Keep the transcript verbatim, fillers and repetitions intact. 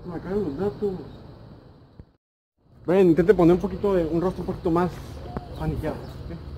Me caen los datos. Ven, intente poner un poquito de, un rostro un poquito más paniqueado. ¿Okay?